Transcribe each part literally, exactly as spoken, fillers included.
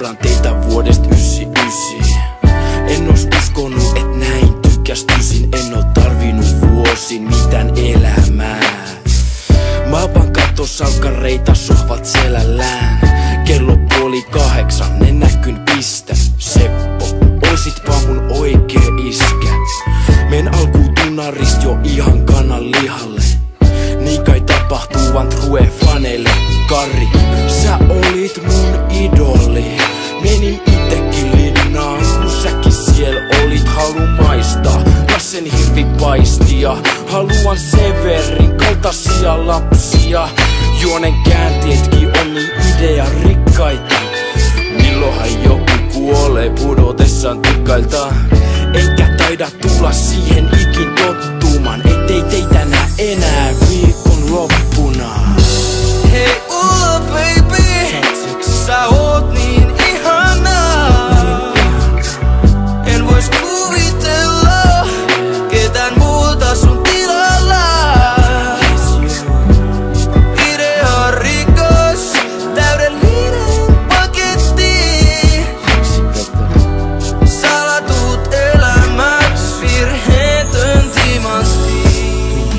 seuraan teitä vuodesta yhdeksänkymmentäyhdeksän. En ois uskonut, et näin tykästyisin. En oo tarvinnut vuosin mitään elämää. Maapan katto salkkareita sohvat selällään. Kello puoli kahdeksan, ne näkyn pistä. Seppo, oisitpa mun oikee iskä. Men alkuun tunnarist jo ihan kanan lihalle. Niin kai tapahtuu vaan true faneille. Karri, sä olit mun idoli. Menin itekin linnaan, kun säkin siel olit. Halu maistaa Lassen hirvipaistia. Haluan Severin kaltaisia lapsia. Juonen käänteetkin on niin idea rikkaita. Milloinhan joku kuolee pudotessaan tikkailta. Enkä taida tulla siihen ikin tottumaan. Ettei teitä nää enää viikon loppuna. Hei Ulla baby, sä oot niin ihanaa. En vois kuvitella ketään muuta sun tilalla. Idea rikas, täydellinen paketti. Salatut elämäks, virheetön timantti.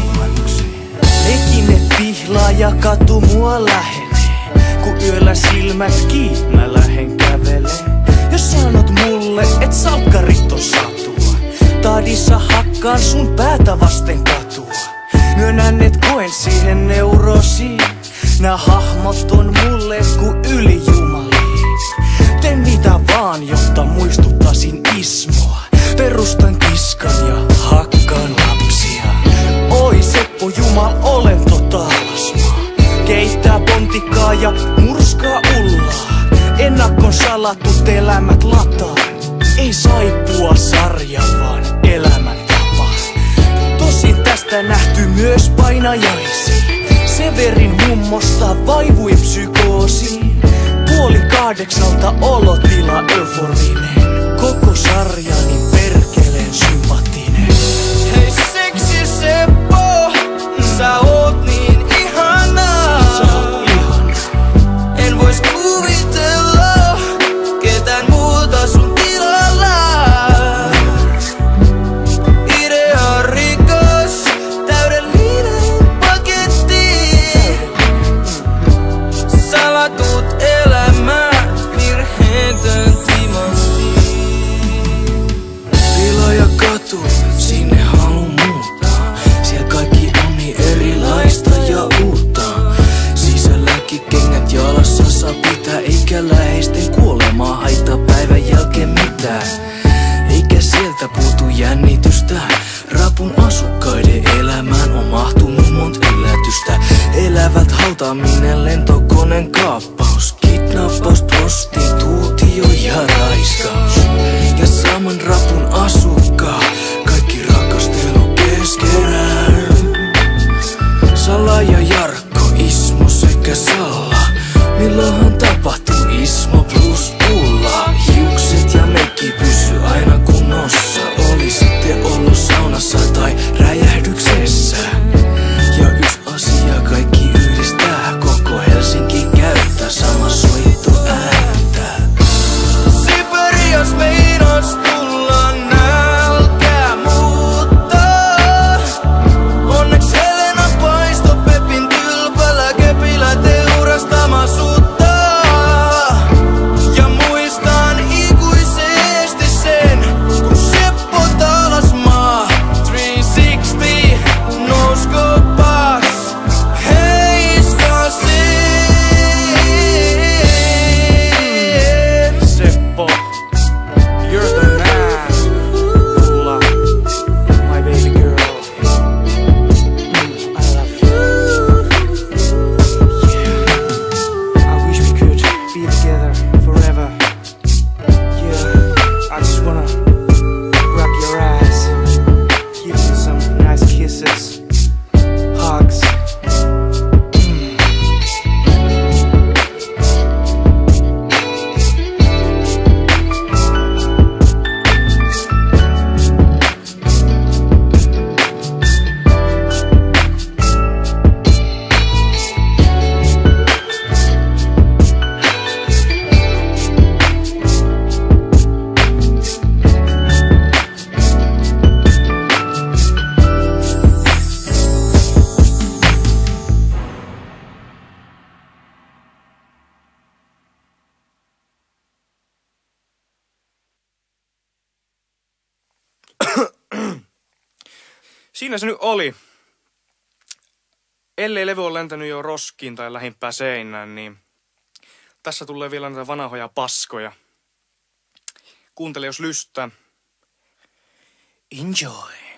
Nekin et pihlaa ja katu mua lähenee. Ku yöllä silmät kiinni mä lähen kävelee. Jos sanot mulle et salkkarit on satua, taadissa hakkaan sun päätä vasten katua. Myönnän et koen siihen neurosiin. Nää hahmot on mulle ku ylijumaliin. Teen mitä vaan jotta muistuttaisin Ismoa. Perustan kiskan ja hakkaan lapsia. Oi Seppo jumal olen totaalasmaa. Keittää pontikkaa ja murskaa ullaa. Ennakkoon salatut elämät lataa. Ei saippua sarja vaan elämäntapa. Tosin tästä nähty myös painajaisiin. Severin mummosta vaivui psykoosiin. Puoli kahdeksalta olotila euforinen. Koko sarjani perkeleen sympatinen. Hei seksi Seppo, sä oot niin ihanaa. En vois kuvitella ketään muuta sun tilalla. Idea rikas, täydellinen paketti. Salatut elämät, virheetön timantti. Tila ja katu, sinne halu muuttaa. Siellä kaikki on niin erilaista ja uutta. Sisälläkin kengät jalassa saa pitää. Eikä läheisten kuolemaa haittaa päivän jälkeen mitään. Eikä sieltä puutu jännitystä. Rapun asukkaiden elämään on mahtunut monta yllätystä. Elävät hautaaminen, lentokoneen kaappaus, kidnappaus, prostituutio ja raiskaus. Ja saman rapun asukkaa, kaikki rakastelu keskenään. Sala ja Jarkko, Ismo sekä Salla. Milloinhan tapahtuu Ismo plus Ulla? Hiukset ja meikki pysy aina kunnossa. Oli sitten ollut saunassa tai räjähdyksessä. Ja yksi asia kaikki yhdistää. Koko Helsinki käyttää sama soittoääntä. Siperias meinas tulla nälkää muuttaa. Onneks Helena paisto Pepin tylpällä kepillä teurastama sutta. siinä se nyt oli. Ellei levy ole lentänyt jo roskiin tai lähimpää seinään, niin tässä tulee vielä näitä vanhoja paskoja. Kuuntele jos lystää. Enjoy.